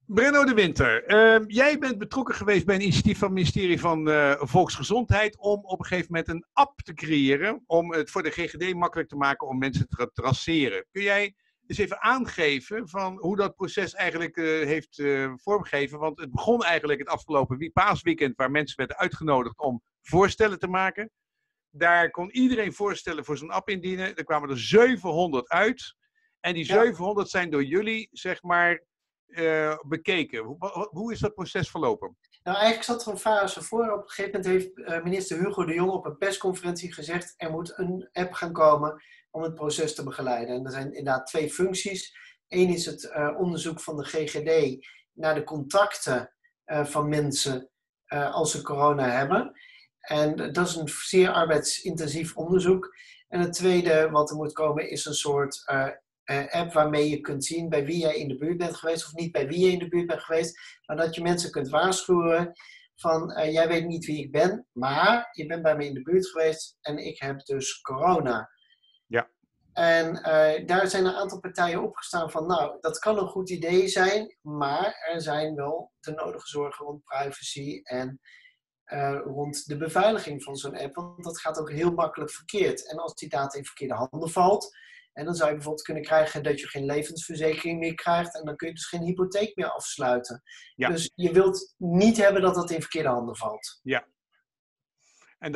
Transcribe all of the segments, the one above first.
Brenno de Winter, jij bent betrokken geweest bij een initiatief van het ministerie van Volksgezondheid om op een gegeven moment een app te creëren om het voor de GGD makkelijk te maken om mensen te traceren. Kun jij eens even aangeven van hoe dat proces eigenlijk heeft vormgegeven? Want het begon eigenlijk het afgelopen paasweekend waar mensen werden uitgenodigd om voorstellen te maken. Daar kon iedereen voorstellen voor zo'n app indienen. Er kwamen er 700 uit. En die Ja, 700 zijn door jullie, zeg maar, bekeken. Hoe is dat proces verlopen? nou eigenlijk zat er een fase voor. Op een gegeven moment heeft minister Hugo de Jonge op een persconferentie gezegd er moet een app gaan komen om het proces te begeleiden. En er zijn inderdaad twee functies. Eén is het onderzoek van de GGD naar de contacten van mensen als ze corona hebben. En dat is een zeer arbeidsintensief onderzoek. En het tweede wat er moet komen is een soort app waarmee je kunt zien bij wie jij in de buurt bent geweest of niet bij wie je in de buurt bent geweest, maar dat je mensen kunt waarschuwen van jij weet niet wie ik ben, maar je bent bij me in de buurt geweest en ik heb dus corona. Ja. En daar zijn een aantal partijen opgestaan van nou, dat kan een goed idee zijn, maar er zijn wel de nodige zorgen rond privacy en rond de beveiliging van zo'n app, want dat gaat ook heel makkelijk verkeerd. En als die data in verkeerde handen valt, en dan zou je bijvoorbeeld kunnen krijgen dat je geen levensverzekering meer krijgt en dan kun je dus geen hypotheek meer afsluiten. Ja. Dus je wilt niet hebben dat dat in verkeerde handen valt. Ja. En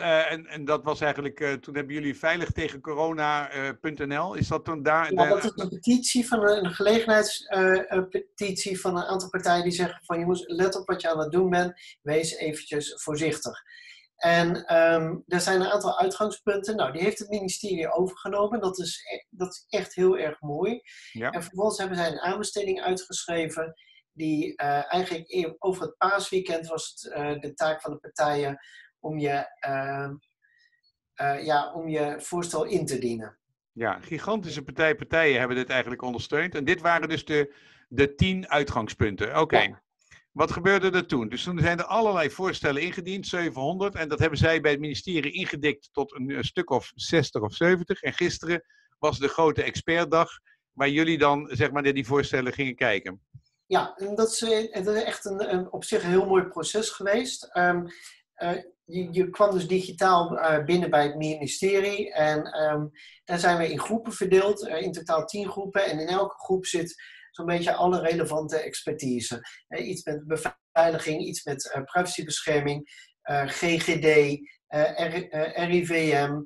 dat was eigenlijk, toen hebben jullie veilig tegen corona.nl. Is dat toen daar? Ja, dat is een petitie van een gelegenheidspetitie van een aantal partijen die zeggen van jongens, let op wat je aan het doen bent, wees eventjes voorzichtig. En er zijn een aantal uitgangspunten. Nou, die heeft het ministerie overgenomen. Dat is echt heel erg mooi. Ja. En vervolgens hebben zij een aanbesteding uitgeschreven die eigenlijk over het paasweekend was het de taak van de partijen om je voorstel in te dienen. Ja, gigantische partijen hebben dit eigenlijk ondersteund. En dit waren dus de 10 uitgangspunten. Oké. Ja. Wat gebeurde er toen? Dus toen zijn er allerlei voorstellen ingediend, 700. En dat hebben zij bij het ministerie ingedikt tot een stuk of 60 of 70. En gisteren was de grote expertdag, waar jullie dan zeg maar naar die voorstellen gingen kijken. Ja, en dat is echt op zich een heel mooi proces geweest. Je kwam dus digitaal binnen bij het ministerie en daar zijn we in groepen verdeeld, in totaal 10 groepen. En in elke groep zit zo'n beetje alle relevante expertise. Iets met beveiliging, iets met privacybescherming, GGD, RIVM,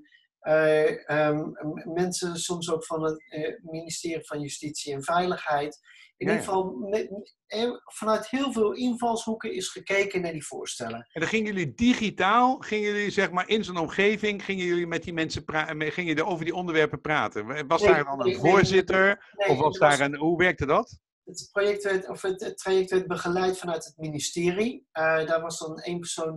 mensen soms ook van het ministerie van Justitie en Veiligheid. In ieder geval, vanuit heel veel invalshoeken is gekeken naar die voorstellen. En dan gingen jullie digitaal, zeg maar in zo'n omgeving, gingen jullie met die mensen gingen jullie over die onderwerpen praten? Was daar dan een voorzitter? Of was daar hoe werkte dat? Het traject werd begeleid vanuit het ministerie. Daar was dan één persoon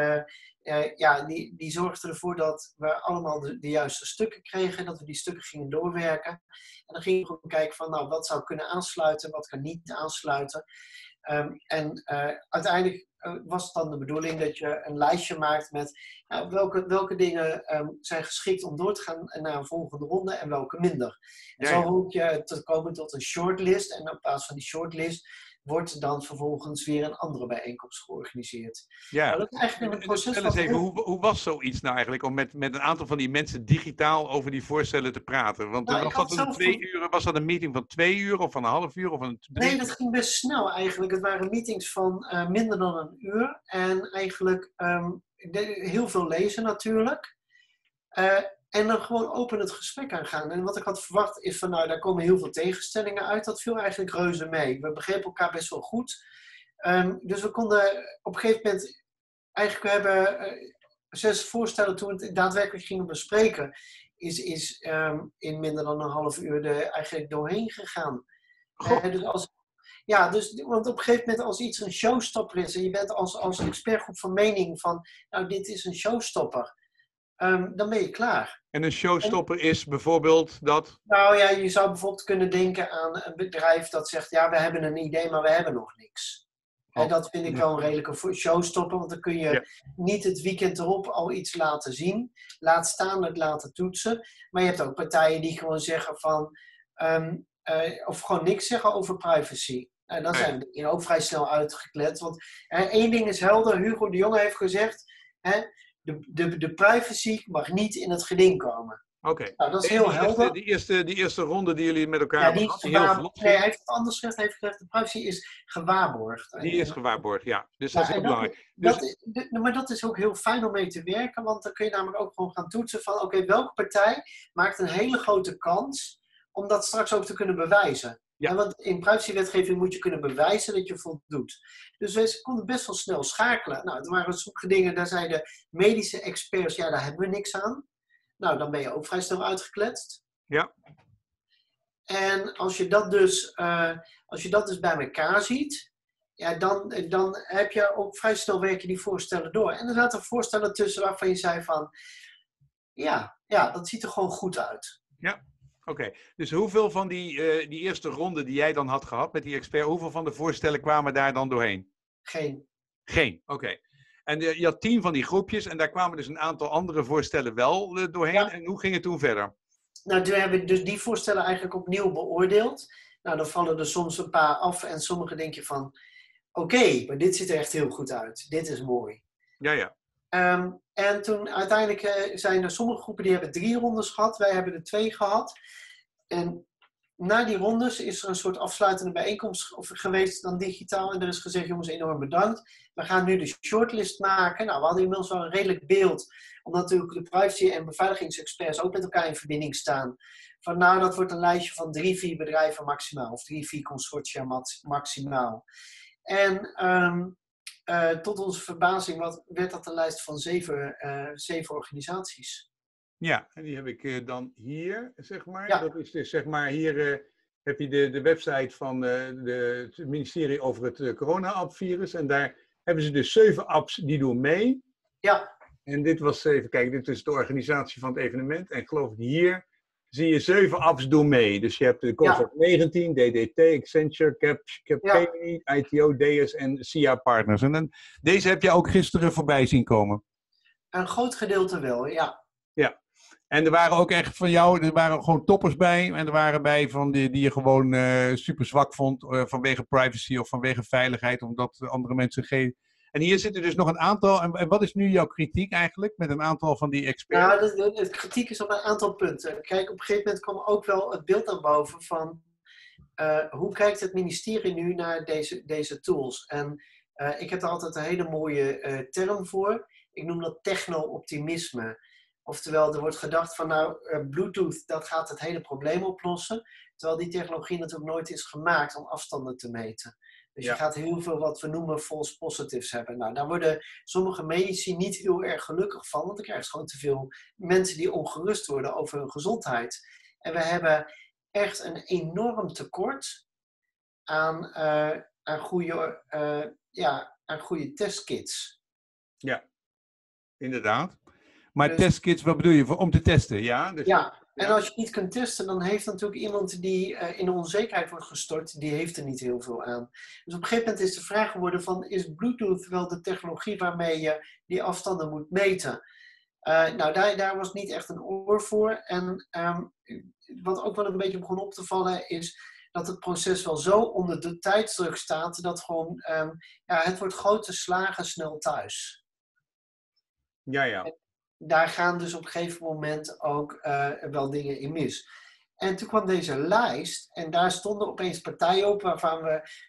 die zorgde ervoor dat we allemaal de juiste stukken kregen, dat we die stukken gingen doorwerken. En dan gingen we kijken van, nou, wat zou kunnen aansluiten, wat kan niet aansluiten. Uiteindelijk was het dan de bedoeling dat je een lijstje maakt met welke dingen zijn geschikt om door te gaan naar een volgende ronde en welke minder. En zo hoop je te komen tot een shortlist en op basis van die shortlist wordt dan vervolgens weer een andere bijeenkomst georganiseerd. Ja, nou, dat is eigenlijk een proces eens even, hoe was zoiets nou eigenlijk om met een aantal van die mensen digitaal over die voorstellen te praten? Want was dat een meeting van 2 uur of van een half uur? Of Nee, dat ging best snel eigenlijk. Het waren meetings van minder dan een uur en eigenlijk heel veel lezen natuurlijk. En dan gewoon open het gesprek aangaan. En wat ik had verwacht is van, nou, daar komen heel veel tegenstellingen uit. Dat viel eigenlijk reuze mee. We begrepen elkaar best wel goed. Dus we konden op een gegeven moment, eigenlijk we hebben 6 voorstellen toen we het daadwerkelijk gingen bespreken, is in minder dan een half uur eigenlijk doorheen gegaan. Want op een gegeven moment als iets een showstopper is en je bent als expertgroep van mening van, nou, dit is een showstopper. Dan ben je klaar. En een showstopper is bijvoorbeeld dat? Nou ja, je zou bijvoorbeeld kunnen denken aan een bedrijf dat zegt, ja, we hebben een idee, maar we hebben nog niks. En dat vind ik wel een redelijke showstopper, want dan kun je niet het weekend erop al iets laten zien. Laat staan het laten toetsen. Maar je hebt ook partijen die gewoon zeggen van, of gewoon niks zeggen over privacy. En dan Ja, ja. zijn we er ook vrij snel uitgekletst. Want één ding is helder, Hugo de Jonge heeft gezegd, hè, de privacy mag niet in het geding komen. Oké. Nou, dat is En heel helder. die eerste ronde die jullie met elkaar Ja, hebben die is gehad, die heel vlot nee, hij ging, heeft het anders gezegd. Hij heeft gezegd, de privacy is gewaarborgd. die is gewaarborgd, ja. Dus dat is Ja, heel en belangrijk. Dus, maar dat is ook heel fijn om mee te werken, want dan kun je namelijk ook gewoon gaan toetsen van, oké, welke partij maakt een hele grote kans om dat straks ook te kunnen bewijzen. Ja. En want in privacywetgeving moet je kunnen bewijzen dat je voldoet. Dus we konden best wel snel schakelen. Nou, er waren sommige dingen, daar zeiden medische experts, ja, daar hebben we niks aan. Nou, dan ben je ook vrij snel uitgekletst. ja, En als je dat dus bij elkaar ziet, ja, dan heb je ook vrij snel werken die voorstellen door. En er zaten voorstellen tussen waarvan je zei van, ja, dat ziet er gewoon goed uit. ja. Oké. Dus hoeveel van die eerste ronde die jij dan had gehad met die expert, hoeveel van de voorstellen kwamen daar dan doorheen? Geen. Geen. Oké. En je had 10 van die groepjes en daar kwamen dus een aantal andere voorstellen wel doorheen. Ja. En hoe ging het toen verder? Nou, toen hebben we dus die voorstellen eigenlijk opnieuw beoordeeld. Nou, dan vallen er soms een paar af en sommige denk je van, oké, maar dit ziet er echt heel goed uit. Dit is mooi. Ja, ja. En toen uiteindelijk zijn er sommige groepen die hebben 3 rondes gehad. Wij hebben er 2 gehad. En na die rondes is er een soort afsluitende bijeenkomst geweest, dan digitaal. En er is gezegd, jongens, enorm bedankt. We gaan nu de shortlist maken. Nou, we hadden inmiddels wel een redelijk beeld. Omdat natuurlijk de privacy- en beveiligingsexperts ook met elkaar in verbinding staan. Van nou, dat wordt een lijstje van 3, 4 bedrijven maximaal. Of 3, 4 consortia maximaal. En tot onze verbazing werd dat een lijst van 7 organisaties. Ja, en die heb ik dan hier, zeg maar. Ja. Dat is dus, zeg maar, hier heb je de website van het ministerie over het corona-app-virus. En daar hebben ze dus 7 apps die doen mee. Ja. En dit was, even kijken, dit is de organisatie van het evenement. En geloof ik, hier zie je 7 apps doen mee. Dus je hebt de COVID-19, DDT, Accenture, Capgemini, ITO, DS en SIA Partners. En dan, deze heb je ook gisteren voorbij zien komen. Een groot gedeelte wel, ja. Ja. En er waren ook echt van jou, er waren gewoon toppers bij. En er waren bij van die je gewoon super zwak vond vanwege privacy of vanwege veiligheid. Omdat andere mensen geen... En hier zitten dus nog een aantal. En wat is nu jouw kritiek eigenlijk met een aantal van die experts? Nou, de kritiek is op een aantal punten. Kijk, op een gegeven moment kwam ook wel het beeld naar boven van hoe kijkt het ministerie nu naar deze tools? En ik heb daar altijd een hele mooie term voor. Ik noem dat techno-optimisme. Oftewel, er wordt gedacht van nou, Bluetooth, dat gaat het hele probleem oplossen. Terwijl die technologie natuurlijk nooit is gemaakt om afstanden te meten. Dus je gaat heel veel wat we noemen false positives hebben. Nou, daar worden sommige medici niet heel erg gelukkig van. Want dan krijg je gewoon te veel mensen die ongerust worden over hun gezondheid. En we hebben echt een enorm tekort aan goede testkits. Ja, inderdaad. Maar Dus, testkits, wat bedoel je? Om te testen, ja? Dus, en als je niet kunt testen, dan heeft natuurlijk iemand die in de onzekerheid wordt gestort, die heeft er niet heel veel aan. Dus op een gegeven moment is de vraag geworden van, is Bluetooth wel de technologie waarmee je die afstanden moet meten? Nou, daar was niet echt een oor voor. En wat ook wel een beetje begon op te vallen, is dat het proces wel zo onder de tijdsdruk staat, dat gewoon, het wordt grote slagen snel thuis. Ja. Daar gaan dus op een gegeven moment ook wel dingen in mis. En toen kwam deze lijst en daar stonden opeens partijen op waarvan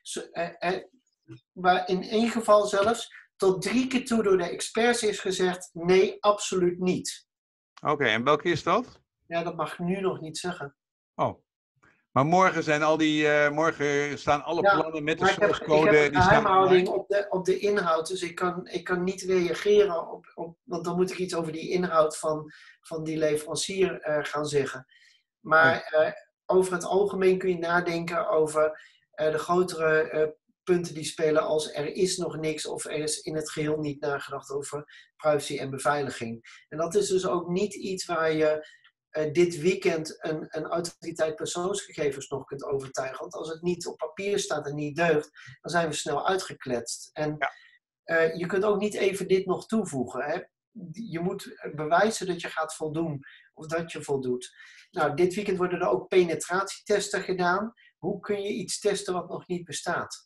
waar in één geval zelfs tot 3 keer toe door de experts is gezegd, nee, absoluut niet. Oké, en welke is dat? Ja, dat mag ik nu nog niet zeggen. Oh. Maar morgen morgen staan alle plannen met de source code. Ik heb een geheimhouding op de inhoud, dus ik kan niet reageren want dan moet ik iets over die inhoud van die leverancier gaan zeggen. Maar over het algemeen kun je nadenken over de grotere punten die spelen als er is nog niks of er is in het geheel niet nagedacht over privacy en beveiliging. En dat is dus ook niet iets waar je dit weekend een autoriteit persoonsgegevens nog kunt overtuigen. Want als het niet op papier staat en niet deugt, dan zijn we snel uitgekletst. En je kunt ook niet even dit nog toevoegen. Hè? Je moet bewijzen dat je gaat voldoen of dat je voldoet. Nou, dit weekend worden er ook penetratietesten gedaan. Hoe kun je iets testen wat nog niet bestaat?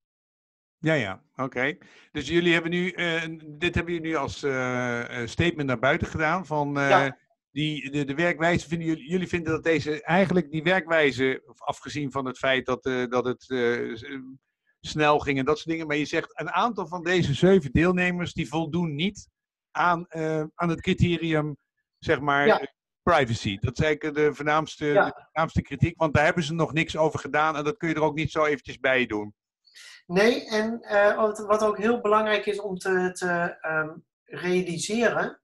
Ja, oké. Dus jullie hebben nu, dit hebben jullie nu als statement naar buiten gedaan van Ja, de werkwijze. Jullie vinden dat eigenlijk die werkwijze, afgezien van het feit dat het snel ging en dat soort dingen, maar je zegt een aantal van deze 7 deelnemers die voldoen niet aan het criterium, zeg ja, maar, privacy. Dat is eigenlijk de ja. voornaamste kritiek, want daar hebben ze nog niks over gedaan en dat kun je er ook niet zo eventjes bij doen. Nee, en wat ook heel belangrijk is om te realiseren,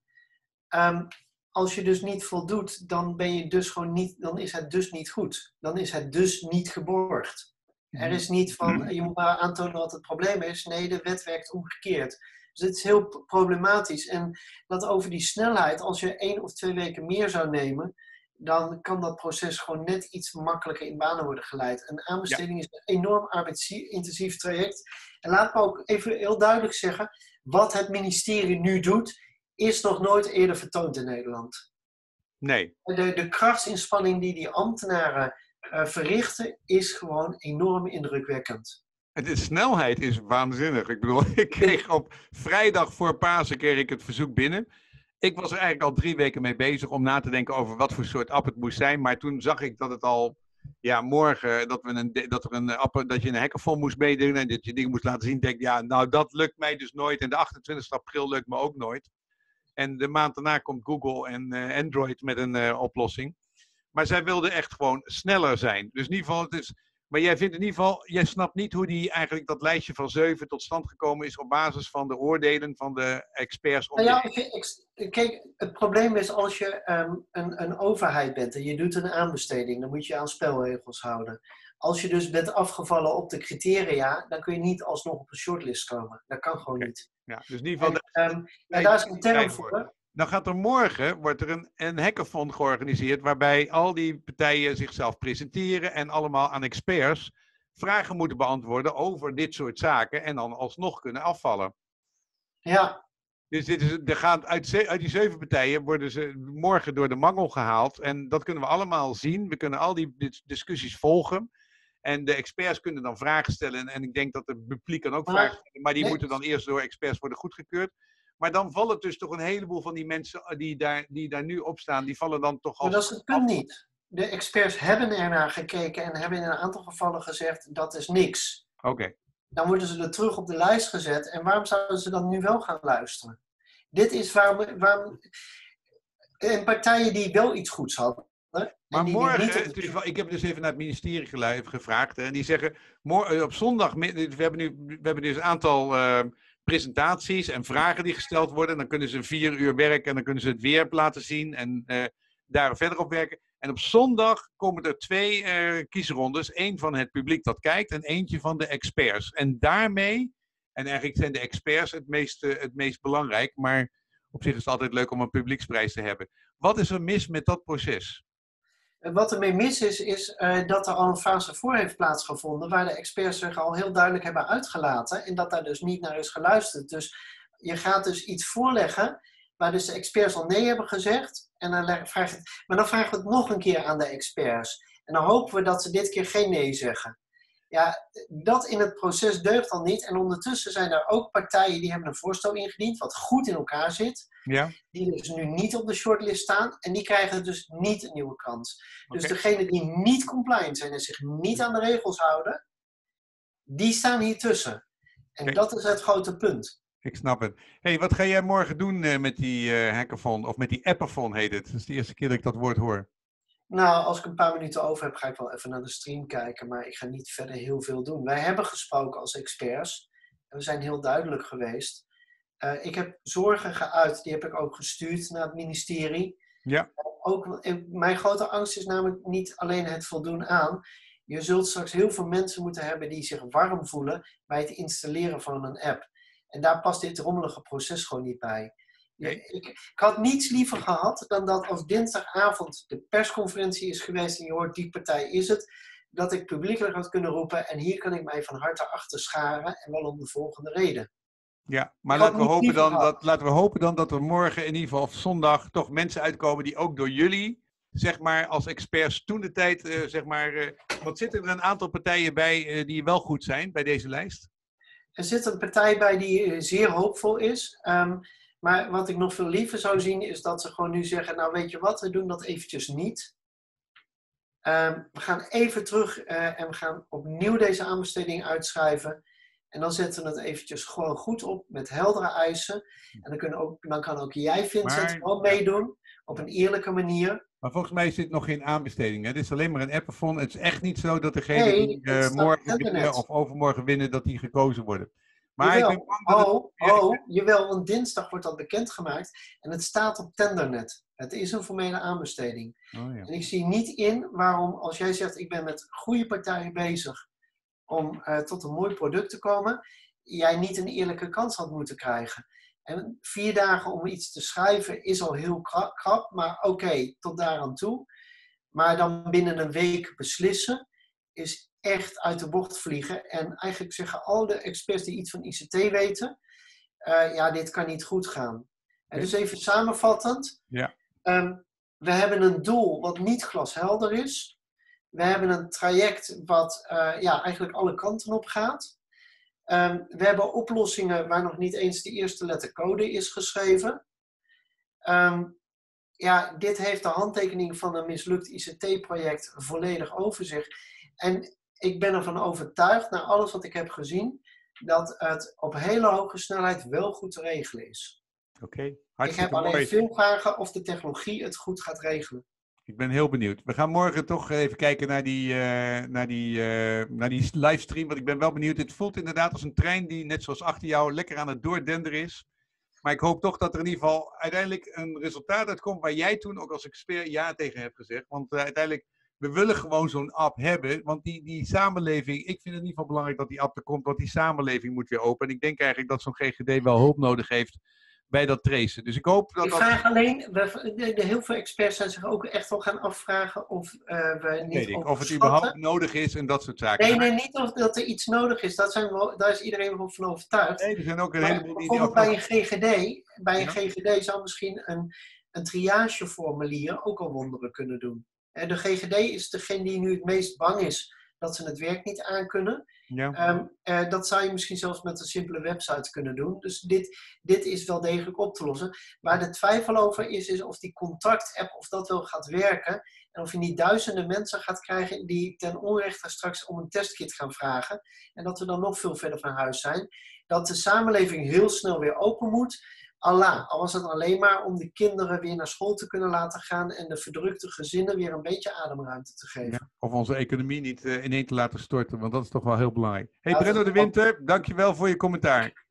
als je dus niet voldoet, dan ben je dus gewoon niet, dan is het dus niet goed. Dan is het dus niet geborgd. Er is niet van, je moet maar aantonen wat het probleem is. Nee, de wet werkt omgekeerd. Dus het is heel problematisch. En dat over die snelheid, als je 1 of 2 weken meer zou nemen, dan kan dat proces gewoon net iets makkelijker in banen worden geleid. Een Ja. aanbesteding is een enorm arbeidsintensief traject. En laat me ook even heel duidelijk zeggen, wat het ministerie nu doet, is nog nooit eerder vertoond in Nederland. Nee. De krachtsinspanning die ambtenaren verrichten, is gewoon enorm indrukwekkend. De snelheid is waanzinnig. Ik bedoel, ik kreeg op vrijdag voor Pasen kreeg ik het verzoek binnen. Ik was er eigenlijk al 3 weken mee bezig om na te denken over wat voor soort app het moest zijn. Maar toen zag ik dat het al, morgen, dat je een hackathon moest meedoen en dat je dingen moest laten zien. Ik denk, nou dat lukt mij dus nooit. En de 28 april lukt me ook nooit. En de maand daarna komt Google en Android met een oplossing. Maar zij wilden echt gewoon sneller zijn. Dus in ieder geval, maar jij vindt in ieder geval, jij snapt niet hoe eigenlijk dat lijstje van 7 tot stand gekomen is op basis van de oordelen van de experts. Nou ja, kijk, het probleem is als je een overheid bent en je doet een aanbesteding, dan moet je aan spelregels houden. Als je dus bent afgevallen op de criteria, dan kun je niet alsnog op een shortlist komen. Dat kan gewoon niet. Ja, dus in ieder geval. En daar is een term voor. Dan gaat er morgen wordt er een hackathon georganiseerd waarbij al die partijen zichzelf presenteren en allemaal aan experts vragen moeten beantwoorden over dit soort zaken en dan alsnog kunnen afvallen. Ja. Dus uit die 7 partijen worden ze morgen door de mangel gehaald en dat kunnen we allemaal zien. We kunnen al die discussies volgen. En de experts kunnen dan vragen stellen. En ik denk dat het publiek kan ook vragen stellen. Maar die moeten dan eerst door experts worden goedgekeurd. Maar dan vallen dus toch een heleboel van die mensen die daar nu op staan. Die vallen dan toch Maar dat is het punt niet. De experts hebben ernaar gekeken en hebben in een aantal gevallen gezegd dat is niks. Oké. Dan worden ze er terug op de lijst gezet. En waarom zouden ze dan nu wel gaan luisteren? Dit is waarom en partijen die wel iets goeds hadden. Maar morgen, ik heb dus even naar het ministerie gevraagd. En die zeggen, op zondag, we hebben dus een aantal presentaties en vragen die gesteld worden. En dan kunnen ze 4 uur werken en dan kunnen ze het weer laten zien en daar verder op werken. En op zondag komen er 2 kiesrondes. 1 van het publiek dat kijkt en eentje van de experts. En daarmee, en eigenlijk zijn de experts het meest belangrijk, maar op zich is het altijd leuk om een publieksprijs te hebben. Wat is er mis met dat proces? Wat ermee mis is dat er al een fase voor heeft plaatsgevonden, waar de experts zich al heel duidelijk hebben uitgelaten en dat daar dus niet naar is geluisterd. Dus je gaat dus iets voorleggen waar dus de experts al nee hebben gezegd, en dan maar dan vragen we het nog een keer aan de experts. En dan hopen we dat ze dit keer geen nee zeggen. Ja, dat in het proces deugt al niet. En ondertussen zijn er ook partijen die hebben een voorstel ingediend, wat goed in elkaar zit. Ja. Die dus nu niet op de shortlist staan. En die krijgen dus niet een nieuwe kans. Dus degenen die niet compliant zijn en zich niet aan de regels houden, die staan hier tussen. En dat is het grote punt. Ik snap het. Hey, wat ga jij morgen doen met die hackathon? Of met die appathon heet het. Dat is de eerste keer dat ik dat woord hoor. Nou, als ik een paar minuten over heb, ga ik wel even naar de stream kijken. Maar ik ga niet verder heel veel doen. Wij hebben gesproken als experts. En we zijn heel duidelijk geweest. Ik heb zorgen geuit. Die heb ik ook gestuurd naar het ministerie. Ja. Mijn grote angst is namelijk niet alleen het voldoen aan. Je zult straks heel veel mensen moeten hebben die zich warm voelen bij het installeren van een app. En daar past dit rommelige proces gewoon niet bij. Nee. Ik had niets liever gehad dan dat als dinsdagavond de persconferentie is geweest en je hoort die partij is het, dat ik publiekelijk had kunnen roepen en hier kan ik mij van harte achter scharen en wel om de volgende reden. Ja, maar laten we hopen dan dat er morgen in ieder geval of zondag toch mensen uitkomen die ook door jullie zeg maar, als experts toen de tijd, zeg maar, wat zitten er een aantal partijen bij die wel goed zijn bij deze lijst? Er zit een partij bij die zeer hoopvol is. Maar wat ik nog veel liever zou zien, is dat ze gewoon nu zeggen, nou weet je wat, we doen dat eventjes niet. We gaan even terug en we gaan opnieuw deze aanbesteding uitschrijven. En dan zetten we het eventjes gewoon goed op met heldere eisen. En dan kan ook jij, Vincent, wel meedoen op een eerlijke manier. Maar volgens mij is dit nog geen aanbesteding. Hè? Dit is alleen maar een appathon. Het is echt niet zo dat degene die morgen winnen of overmorgen winnen, dat die gekozen worden. Maar jawel, ik ben bang dat jawel, want dinsdag wordt dat bekendgemaakt. En het staat op Tendernet. Het is een formele aanbesteding. Oh, ja. En ik zie niet in waarom, als jij zegt, ik ben met goede partijen bezig om tot een mooi product te komen, jij niet een eerlijke kans had moeten krijgen. En 4 dagen om iets te schrijven is al heel krap, maar oké, tot daar aan toe. Maar dan binnen een week beslissen is echt uit de bocht vliegen. En eigenlijk zeggen al de experts die iets van ICT weten, ja, dit kan niet goed gaan. En dus even samenvattend. Ja. We hebben een doel wat niet glashelder is. We hebben een traject wat eigenlijk alle kanten op gaat. We hebben oplossingen waar nog niet eens de eerste letter code is geschreven. Dit heeft de handtekening van een mislukt ICT-project volledig over zich. En ik ben ervan overtuigd, na alles wat ik heb gezien, dat het op hele hoge snelheid wel goed te regelen is. Oké. Ik heb alleen veel vragen of de technologie het goed gaat regelen. Ik ben heel benieuwd. We gaan morgen toch even kijken naar die livestream. Want ik ben wel benieuwd. Het voelt inderdaad als een trein die, net zoals achter jou, lekker aan het doordenderen is. Maar ik hoop toch dat er in ieder geval uiteindelijk een resultaat uitkomt waar jij toen ook als expert ja tegen hebt gezegd. Want uiteindelijk, we willen gewoon zo'n app hebben. Want die samenleving, ik vind het in ieder geval belangrijk dat die app er komt. Want die samenleving moet weer open. En ik denk eigenlijk dat zo'n GGD wel hulp nodig heeft bij dat tracen. Dus ik hoop dat... Ik vraag alleen, heel veel experts zijn zich ook echt wel gaan afvragen of we niet of het überhaupt nodig is en dat soort zaken. Nee, niet of dat er iets nodig is. Daar is iedereen wel van overtuigd. Nee, er zijn ook een heleboel die... Bijvoorbeeld bij een GGD zou misschien een triageformulier ook al wonderen kunnen doen. De GGD is degene die nu het meest bang is dat ze het werk niet aankunnen. Ja. Dat zou je misschien zelfs met een simpele website kunnen doen. Dus dit is wel degelijk op te lossen. Waar de twijfel over is of die contact-app of dat wel gaat werken. En of je niet duizenden mensen gaat krijgen die ten onrechte straks om een testkit gaan vragen. En dat we dan nog veel verder van huis zijn. Dat de samenleving heel snel weer open moet. Al was het alleen maar om de kinderen weer naar school te kunnen laten gaan en de verdrukte gezinnen weer een beetje ademruimte te geven. Ja, of onze economie niet ineen te laten storten, want dat is toch wel heel belangrijk. Hey, Brenno de Winter, dankjewel voor je commentaar.